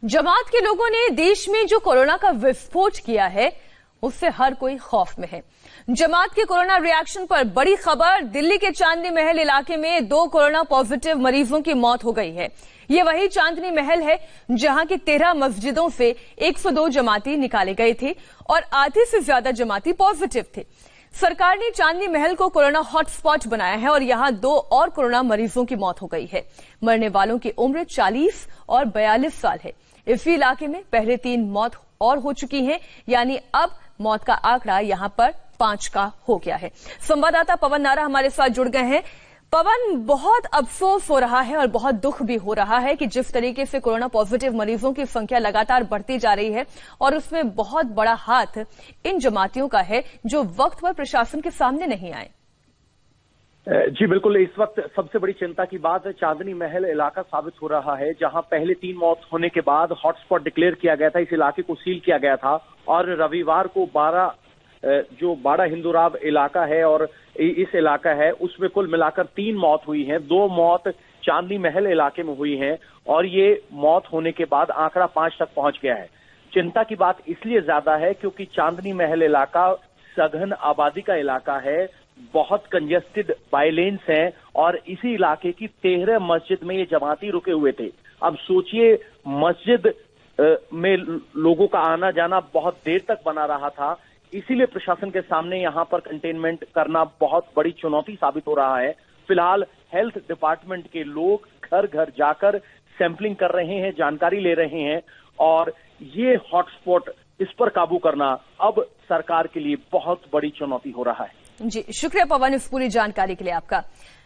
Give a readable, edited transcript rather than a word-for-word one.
जमात के लोगों ने देश में जो कोरोना का विस्फोट किया है उससे हर कोई खौफ में है। जमात के कोरोना रिएक्शन पर बड़ी खबर, दिल्ली के चांदनी महल इलाके में 2 कोरोना पॉजिटिव मरीजों की मौत हो गई है। ये वही चांदनी महल है जहां की 13 मस्जिदों से 102 जमाती निकाले गए थे और आधे से ज्यादा जमाती पॉजिटिव थे। सरकार ने चांदनी महल को कोरोना हॉटस्पॉट बनाया है और यहां 2 और कोरोना मरीजों की मौत हो गई है। मरने वालों की उम्र 40 और 42 साल है। इसी इलाके में पहले 3 मौत और हो चुकी हैं, यानी अब मौत का आंकड़ा यहां पर 5 का हो गया है। संवाददाता पवन नारा हमारे साथ जुड़ गए हैं। पवन, बहुत अफसोस हो रहा है और बहुत दुख भी हो रहा है कि जिस तरीके से कोरोना पॉजिटिव मरीजों की संख्या लगातार बढ़ती जा रही है और उसमें बहुत बड़ा हाथ इन जमातियों का है जो वक्त पर प्रशासन के सामने नहीं आए। जी बिल्कुल, इस वक्त सबसे बड़ी चिंता की बात चांदनी महल इलाका साबित हो रहा है, जहां पहले 3 मौत होने के बाद हॉटस्पॉट डिक्लेयर किया गया था। इस इलाके को सील किया गया था और रविवार को 12 जो बाड़ा हिंदूराव इलाका है और इस इलाका है उसमें कुल मिलाकर 3 मौत हुई हैं। 2 मौत चांदनी महल इलाके में हुई हैं और ये मौत होने के बाद आंकड़ा 5 तक पहुंच गया है। चिंता की बात इसलिए ज्यादा है क्योंकि चांदनी महल इलाका सघन आबादी का इलाका है, बहुत कंजेस्टेड बाइलेन्स हैं और इसी इलाके की 13 मस्जिद में ये जमाती रुके हुए थे। अब सोचिए, मस्जिद में लोगों का आना जाना बहुत देर तक बना रहा था, इसीलिए प्रशासन के सामने यहाँ पर कंटेनमेंट करना बहुत बड़ी चुनौती साबित हो रहा है। फिलहाल हेल्थ डिपार्टमेंट के लोग घर घर जाकर सैंपलिंग कर रहे हैं, जानकारी ले रहे हैं और ये हॉटस्पॉट, इस पर काबू करना अब सरकार के लिए बहुत बड़ी चुनौती हो रहा है। जी, शुक्रिया पवन इस पूरी जानकारी के लिए आपका।